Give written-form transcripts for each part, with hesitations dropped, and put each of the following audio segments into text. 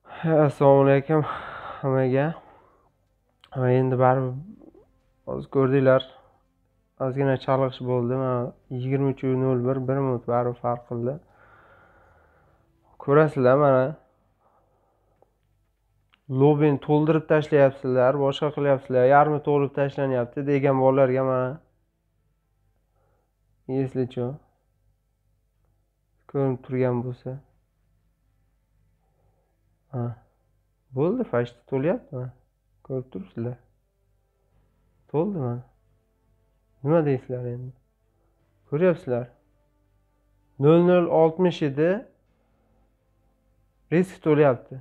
Assalomu alaykum hammaga. Endi baribir hozir ko'rdinglar. Ozgina chalg'ish bo'ldi. Mana 23:01 1 minut baribir farq qildi. Ko'rasizlar mana lobbini to'ldirib tashlayapsizlar, boshqa qilyapsizlar. Yarmi to'lib tashlanyapti degan bolalarga mana eslicho ko'rinib turgan bo'lsa. Ha. Bo'ldi, fashta to'lyapti. Ko'rib turibsizlar. To'ldi mana. Nima deysizlar endi? Ko'ryapsizlar. 00:60 edi. Risk to'lyapti.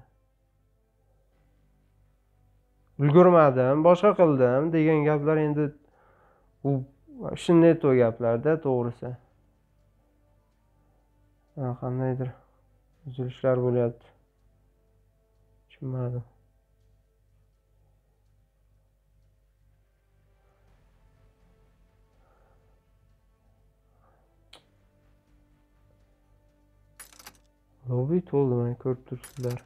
Ulgurmadim, boshqa qildim degan gaplar endi u shunday gaplarda to'g'risi. Qandaydir uzilishlar bo'lyapti. Tushunmadim. Lobby to'ldi, mana ko'rib turibsizlar.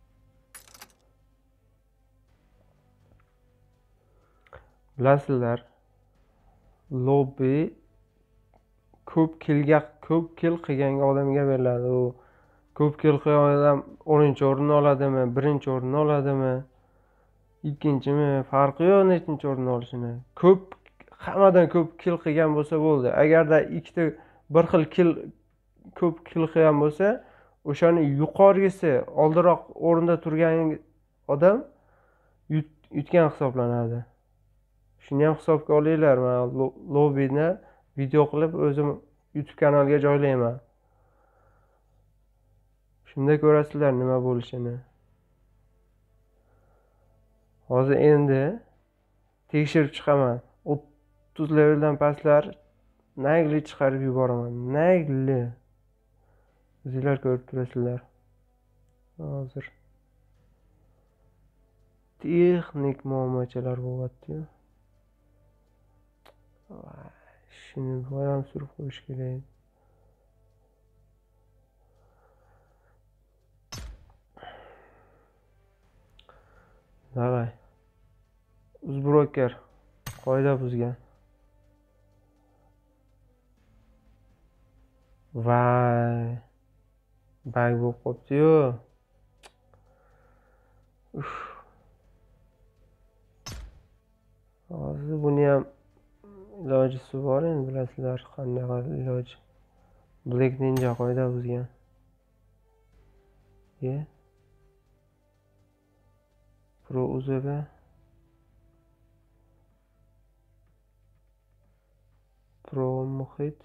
Bilasizlar, lobby ko'p kill qilgan odamga beriladi. U ko'p kill qilgan odam 10-o'rinni oladimi, 1-o'rinni oladimi, 2-mi, farqi yo'q nechinchi o'rinni olishini. Hammadan ko'p kill qilgan bo'lsa bo'ldi. Agarda bir xil ko'p kill qilgan bo'lsa, o'shani yuqorgisi oldiroq o'rinda turgan odam yutgan hisoblanadi. Shuni ham hisobga olinglar. Men lobbini video qilib o'zim YouTube kanaliga joylayman. Shunda ko'rasizlar nima bo'lishini. Hozir endi tekshirib chiqaman. 30 leveldan pastlar nagli chiqarib yuboraman. Nagli. O'zinglar ko'rib turasizlar. Hozir texnik muammochalar bo'lyapti-yu. Shuni ham surib qo'yish kerak. Davay. Uzbroker qoida buzgan. Vay. Bag bo'lib qopti-yu. Hozir buni ham ilojisi bor endi, bilasizlar qanday iloj. Black Ninja qoida buzgan. Pro UZB Pro muhit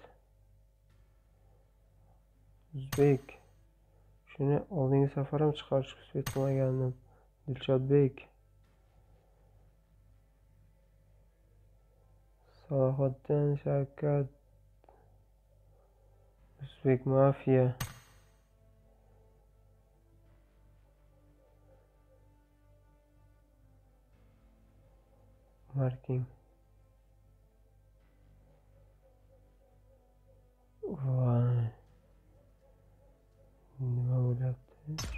Uzbek. Shuni oldingi safar ham chiqarish qilib qilmagandim. Dilshodbek, Salohiddin, Shavkat, Uzbek Mafia. Marking. Vay. Nima bo'lyapti?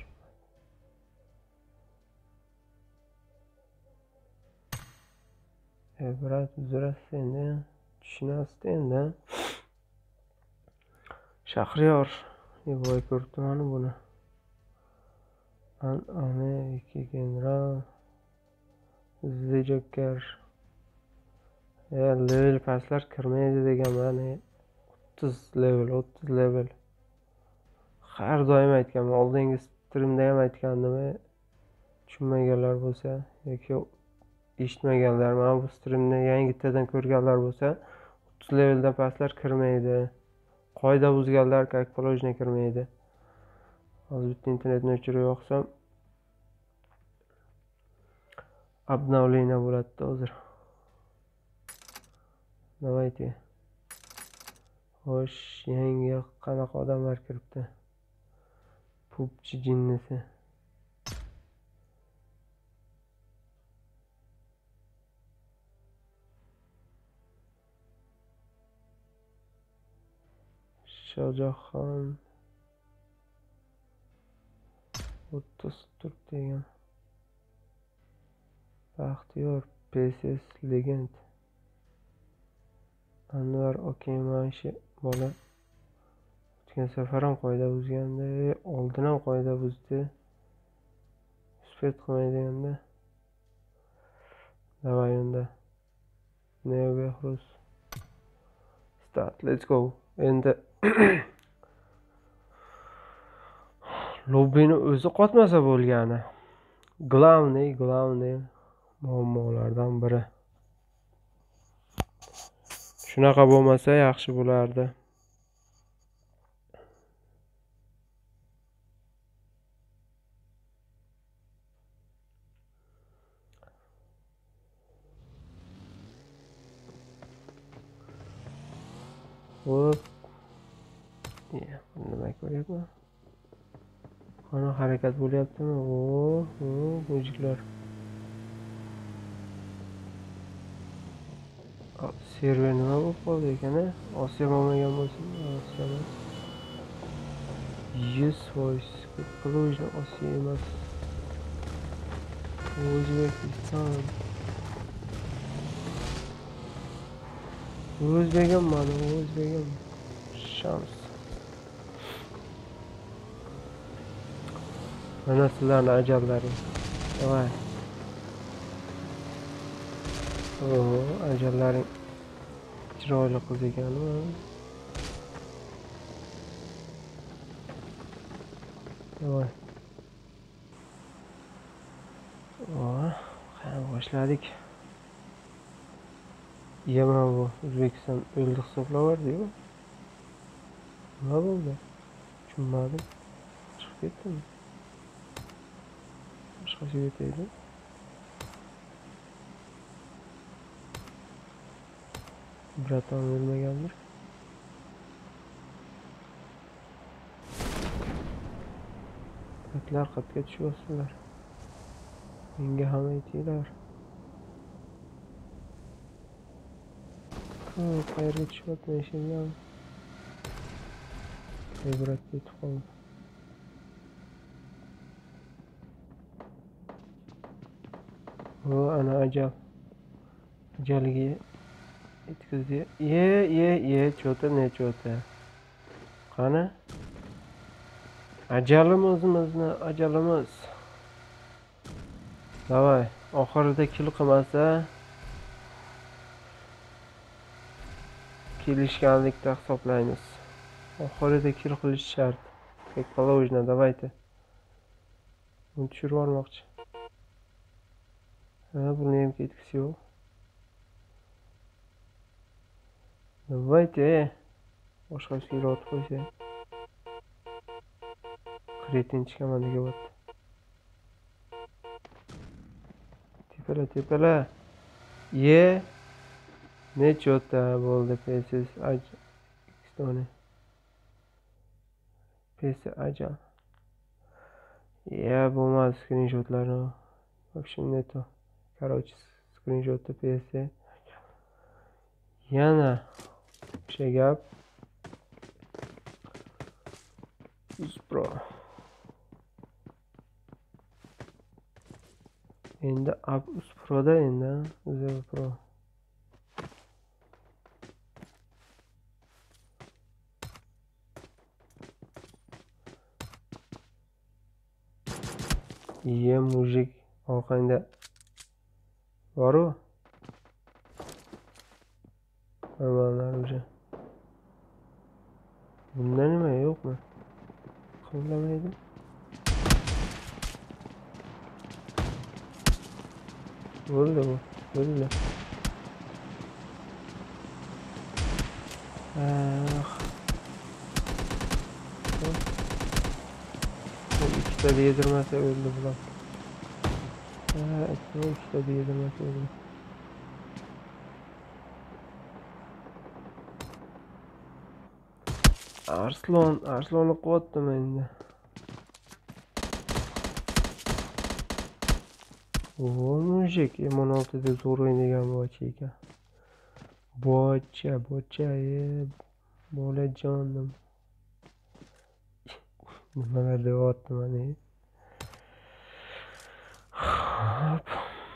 Brat uzrasiz endi. Tushunasiz endi. Shahriyor. Voy ko'ribdi mana buni. Ana ikki general. Joker. Level pastlar kirmaydi deganman. 30 level. Har doim aytganman, oldingi streamda ham aytgandim. Tushunmaganlar bo'lsa yoki eshitmaganlar, mana bu streamni yangitadan ko'rganlar bo'lsa, 30 leveldan pastlar kirmaydi. Qoida buzganlar как положено kirmaydi. Hozir bitta internetni o'chirib yoqsam обновление bo'ladi hozir. Давайте. Xo'sh, yangi qanaqa odamlar kiribdi? PUBG jinnisi. Shohjahon. 30 turibdi ekan. Baxtiyor PSS Legend. Anvar Okeymashi bola. O'tgan safar ham qoida buzganda, oldin ham qoida buzdi. Spet qilmaydiganda. Davay unda. Neo Behruz. Start, let's go. Endi lobbini o'zi qotmasa bo'lgani. Главный muammolardan biri. Shunaqa bo'lmasa yaxshi bo'lardi. Hop. Nima ko'ryapman? Qani harakat bo'lyaptimi? Mujiklar. Server nima bo'lib qoldi ekan? Osiyo bo'lmagan bo'lsin. Osiyo emas. 100%. Klujni Osiyo emas. O'zbekiston. O'zbegim mana, o'zbegim. Shams. Mana sizlarni ajallaring. Voy. Ajallaring chiroyli qiz ekanmi? Voy. Qani boshladik. Yema bu O'zbekiston o'ldi hisoblaverdi-ku. Nima bo'ldi? Tushunmadim. Chiqib ketdimi? Boshqacha ketaydi. Braton o'lmagandir. Qatlar qatga tushyapsizlar. Menga ham aytinglar. Qayerga tushyapman ishimdan. Ibrat ketib qoldi. Ana ajal. Ajaliga yetkazdi. Cho'ta ne cho'ta. Qani? Ajalimizmi, ajalimiz. Davay, oxirida kill qilmasa kelishganlikda hisoblaymiz. Oxirida kill qilish shart. Ekologiya, davayte. Buni tushirib olmoqchi. Buni ham ketkisi yo'q. Davayte. Boshqa suyra otib qo'ysa. Kretinchi komandaga o'tdi. Tepala. Nechota bo'ldi PSS Ajal. PS Ajal. Bo'lmadi skrinshotlarni. В общем, нету. Короче, скриншоты PS. Yana o'sha gap. Pro. Endi Proda endi o'zi Pro. Mujik orqangda boru. Normallar уже. Bunda nima yo'qmi? Qo'llamaydi. Bo'ldi bu. Bo'ldi. ikkita yedirmasa o'ldi bular. Ikkita yedirmasa o'ldi. Arslonni quvvatdim endi. Mujik M16 deb zo'r o'ynagan bocha ekan. Bocha, bolajonim. Nimalar deyapti mana. Hop.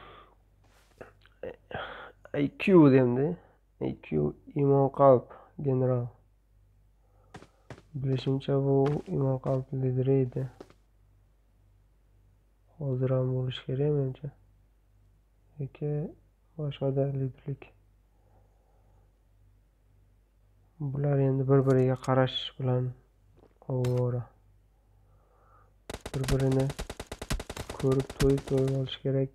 IQ demdi. IQ imon qalb general. Bilishimcha bu imon qalb lideri edi. Hozir ham bo'lishi kerak menimcha. Yoki boshqada liderlik. Bular endi bir-biriga qarash bilan ovora. Bir-birini ko'rib to'yib olish kerak.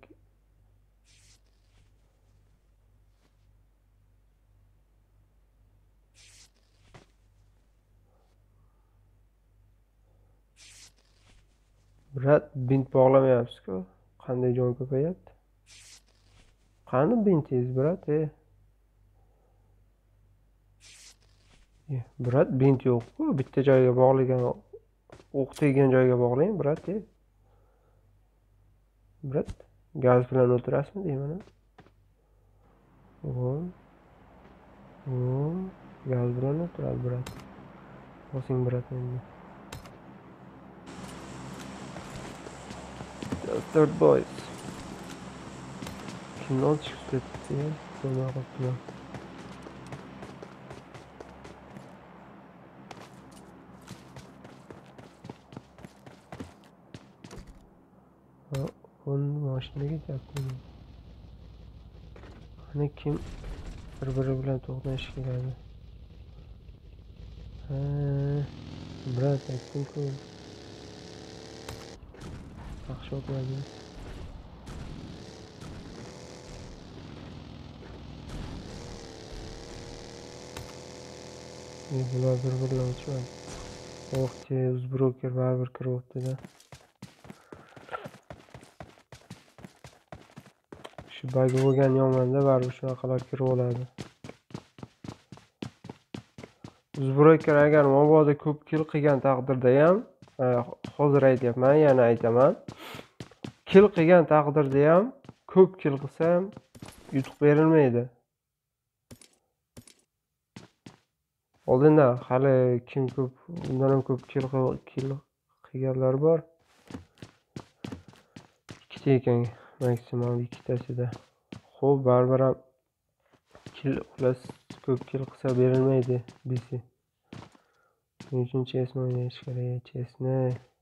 Brat bint bog'lamayapsiz-ku. Qanday jon ko'payapti? Qani bintingiz brat? Brat bint yo'q-ku. Bitta joyga bog'lagan, o'q tegan joyga bog'lang brat. Brat, gaz bilan o'tirasizmi deyman. Gaz bilan o'tiradi brat. Bosing brat endi. Third boys. Kimdan chiqib ketdi? Ko'rmay qolibman. Mashinaga ketyapti. Qani kim bir-biri bilan to'qnash keladi? Brat aytdim-ku. Yaxshi o'tmadi. Bular bir-biridan o'tishmadi. Uzbroker baribir kirib o'tdi-da. Shu bagi bo'lgan yomanda baribir shunaqalar kirib oladi. Uzbroker agar mabodo ko'p kill qilgan taqdirda ham, hozir aytyapman, yana aytaman. Kill qilgan taqdirda ham, ko'p kill qilsa ham yutuq berilmaydi. Oldinda hali kim ko'p, undan ham ko'p kill qilganlar bor. Ikkita ekan maksimum ikkitasida. Xo'p, baribir ham kill ko'p kill qilsa berilmaydi BC. Shuning uchun chesni o'ynash kerak, chesni.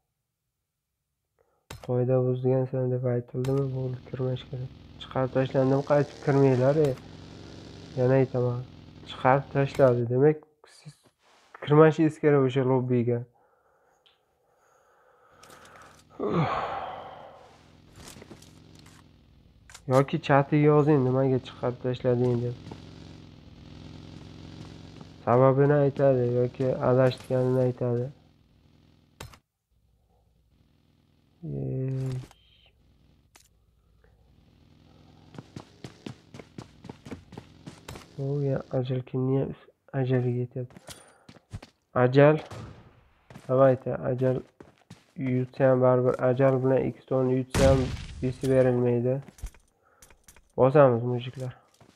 Qoida buzgansan deb aytildimi, bo'ldi, kirmash kerak. Chiqarib tashlandim, qaytib kirmanglar. Yana aytaman. Chiqarib tashladi, demak siz kirmashingiz kerak o'sha lobbiga. Yoki chatiga yozing, nimaga chiqarib tashlading deb. Sababini aytadi yoki adashganini aytadi. Ya ajalga niye ajaliga yetyapti? Ajal. Davayta, ajal yutsa ham baribir ajal bilan ikki ton yutsa ham besi berilmaydi. Bosamiz mujiklar.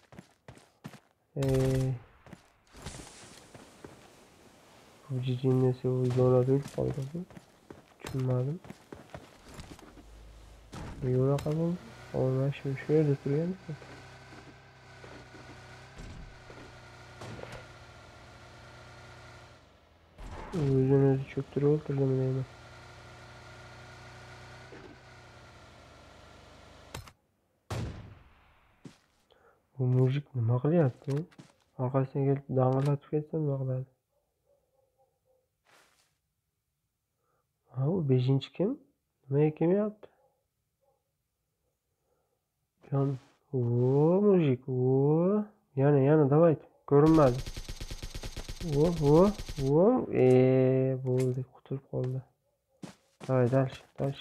Bu jinnisi o zonada o'lib qoldi. Tushunmadim. Yo'la qabul. Olma shu yerda turgan. O'zini o'zi cho'ktirib o'ltirdimi deyman. Bu mujik nima qilyapti? Orqasiga kelib dang'illatib ketsa nima qiladi? Ha, u 5-chi kim? Nimaga kelmayapti? Mujik, yana davayt. Ko'rinmadi. Bo'ldi, qutulib qoldi. Davay, dальше.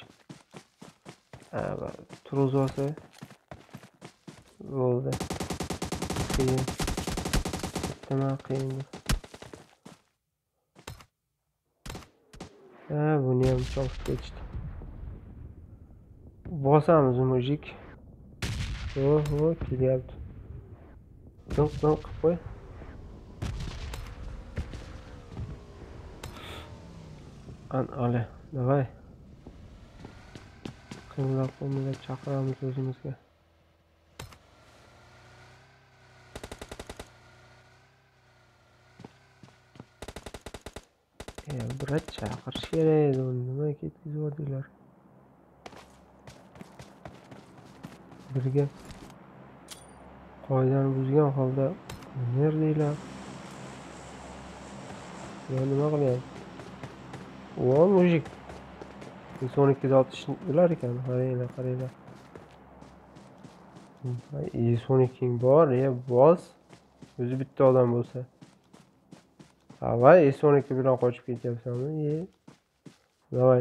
Turuz olsa bo'ldi. Qiyin. Nima qiyin? Buni ham chopib ketishdi. Bosamiz mujik. Kelyapti. Do'q qilib qo'y. Ale, давай. Qimlab chaqiramiz o'zimizga. Brat chaqirish kerak edi, uni nima ketkizib yubordinglar? Birga qoidani buzgan holda nerdinglar? Ya nima qilyapti? O mujik. Son 2'de atışlar ekan, qaranglar. Son 2'ing bor, bos. O'zi bitta odam bo'lsa. Avay, son 2 bilan qochib ketyapsanmi? Davay.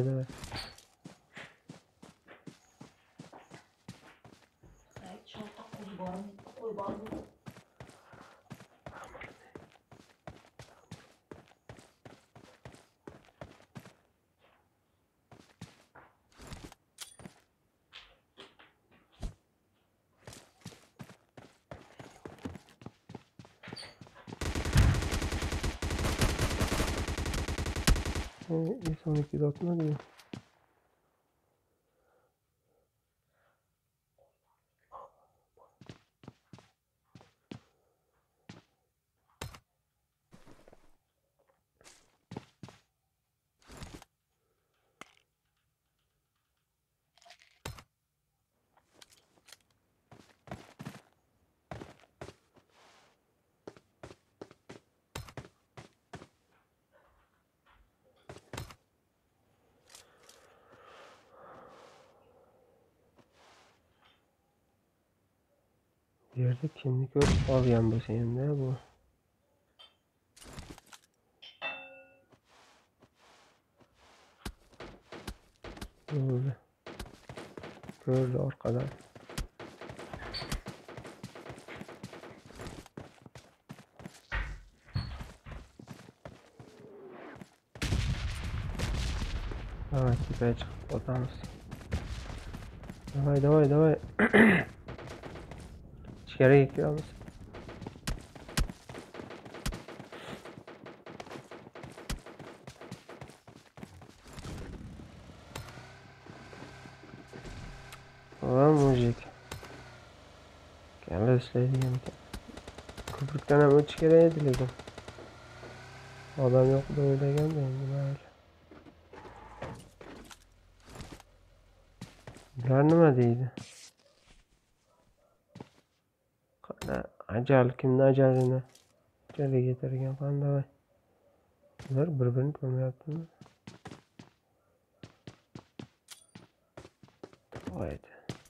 Son 2'de atmadı mı? Bir yerde kimlik görüp alyan bu senin de bu. Böyle. Gördü arkadan. Давай, тепер çıkıp otamız. Давай. İçeri gidiyoruz. Ulan mujik. Gel işleyeyim. Köprükten hemen çıkara ediledim. Adam yok da öyle gelmeyin böyle. Bular nima deydi? Ajal kimni ajalini jali getirgan qanday? Bular bir-birini ko'rmayaptimi? Haydi.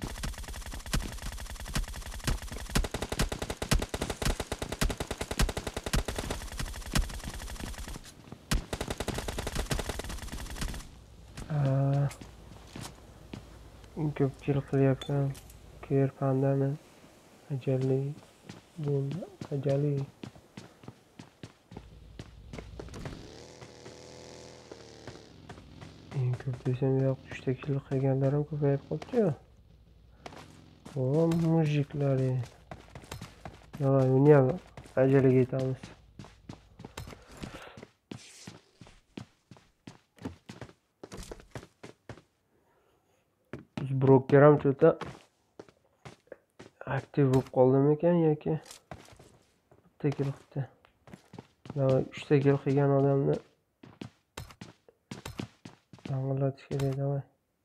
Ko'pchilik qilyapgan Kier pandani ajali bo'ldi. Ajali. Eng ko'p desam yo'q, 3 ta kill qilganlarim ko'payib qolibdi-yu. O mujiklar. Davay, uni ham ajaliga yetamiz. Broker ham cho'ta aktiv bo'lib qoldimi ekan yoki bitta kill qildi. Davay, 3 ta kill qilgan odamni dang'illatish kerak, davay.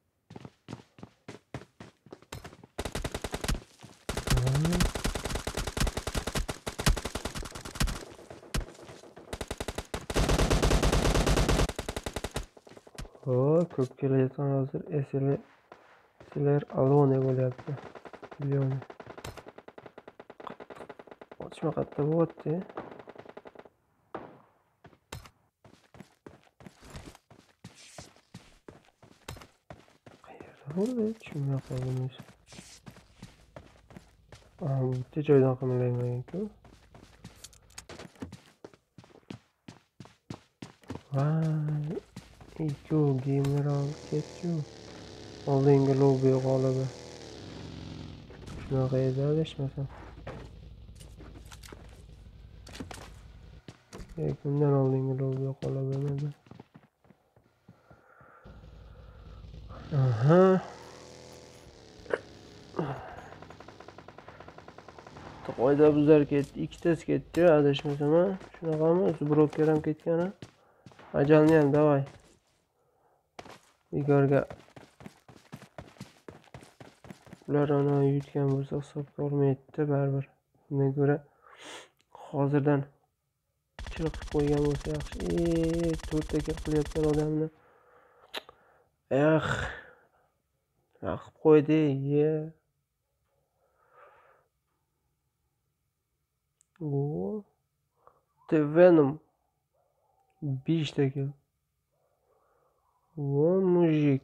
Ko'p kelayotgan hozir sizlar alone bo'lyapti. Million. Otishma qatta bo'lyapti. Qayerda bo'ldi? Tushunmay qoldim o'zi. Bitta joydan qimlayman-ku. Vay. İki gamer olib ketdi. Oldingi lobby g'olibi. Shunaqa edi, adashmasam. Bundan oldingi lobby g'olibi edi. Aha. Qoida buzar ketdi. Ikkitasi ketdi, adashmasam ha. Shunaqami? Broker ham ketgan ha. Ajalni ham davay. Bekorga ular ana yutgan bo'lsa hisobga olmaydi baribir. Bundan ko'ra hozirdan chill qilib qo'ygan bo'lsa yaxshi. To'rtta qilyapgan odamni. Nima qilib qo'ydi? The Venom 5 ta kill. Mujik.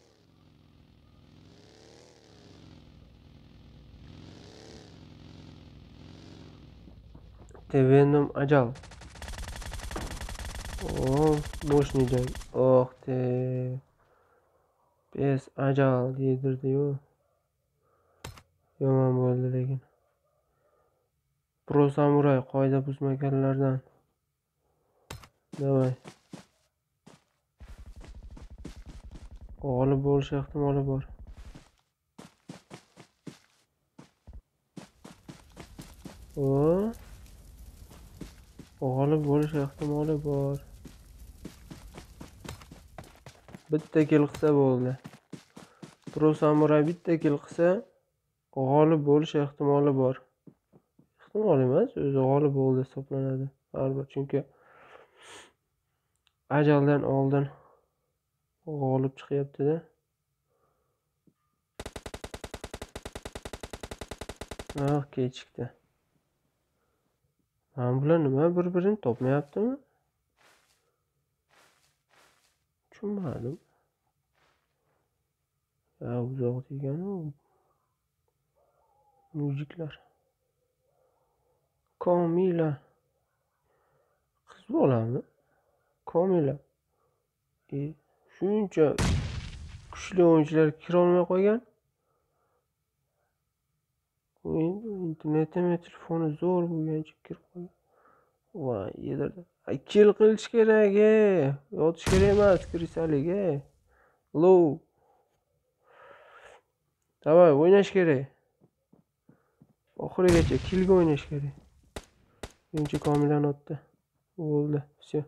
The Venom ajal. Мощный jang. Pes ajal yedirdi-yu. Yomon bo'ldi lekin. Pro samuray qoida buzmaganlardan. Davay. G'olib bo'lish ehtimoli bor. G'olib bo'lish ehtimoli bor. Bitta kill qilsa bo'ldi. Pro samuray bitta kill qilsa g'olib bo'lish ehtimoli bor. Ehtimol emas, o'zi g'olib bo'ldi hisoblanadi. Baribir, chunki ajaldan oldin g'olib chiqyapti-da. Kechikdi. Mana bular nima bir-birini topmayaptimi? Tushunmadim. Uzoq degani mujiklar. Komila. Qiz bolami? Komila. Shuncha kuchli o'yinchilar kira olmay qo'ygan. Internetim va telefoni zo'r bo'lgancha kirib qo'ygan. Voy, yedirdi. Kill qilish kerak, yotish kerak emas, kirisalik, Low. Davay, o'ynash kerak. Oxirigacha killga o'ynash kerak. Birinchi Komilani otdi. Bo'ldi, все.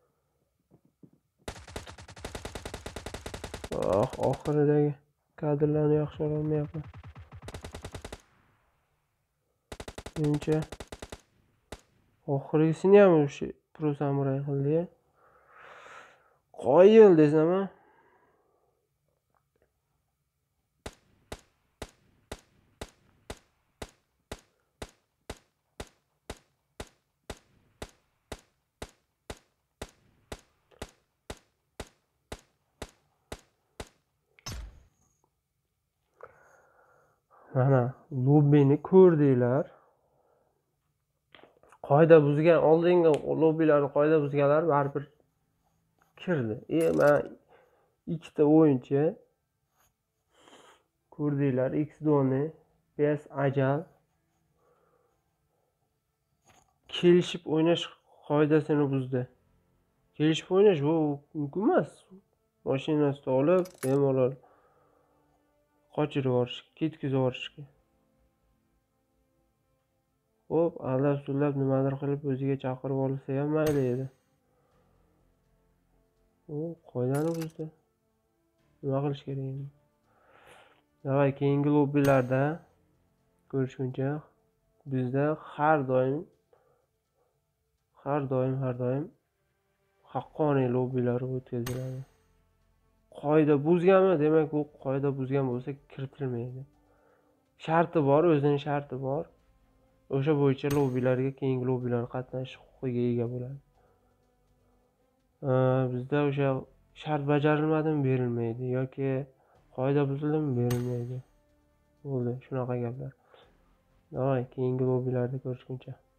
Oxiridagi kadrlarni yaxshi olmayapman. Menimcha oxirigisini ham o'sha Pro samuray qildi. Qoyil desam-a. Mana lobbini ko'rdinglar. Qoida buzgan, oldingi lobbilarni qoida buzganlar baribir kirdi. Mana ikkita o'yinchi ko'rdinglar, X-Doni, PS ajal kelishib o'ynash qoidasini buzdi. Kelishib o'ynash bu mumkin emas. Mashinasini olib, bemalol qochirib yuborish, ketkizib yuborishga. Xo'p, aldab-sullab nimadir qilib o'ziga chaqirib olsa ham mayli edi. Qoidani buzdi. Nima qilish kerak endi? Davay, keyingi lobbilarda ko'rishguncha bizda har doim haqqoniy lobbilar o'tkaziladi. Qoida buzganmi, demak u qoida buzgan bo'lsa kiritilmaydi. Sharti bor, o'zining sharti bor. O'sha bo'yicha lobbilarga, keyingi lobbilar qatnashish huquqiga ega bo'ladi. Bizda o'sha shart bajarilmadimi, berilmaydi yoki qoida buzildimi, berilmaydi. Bo'ldi, shunaqa gaplar. Davay, keyingi lobbilarda ko'rishguncha.